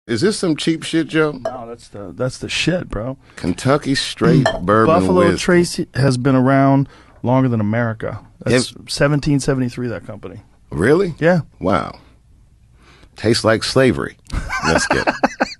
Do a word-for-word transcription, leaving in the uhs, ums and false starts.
Is this some cheap shit, Joe? No, that's the that's the shit, bro. Kentucky straight bourbon Buffalo whiskey. Trace has been around longer than America. That's it, seventeen seventy-three, that company. Really? Yeah. Wow. Tastes like slavery. Let's get it.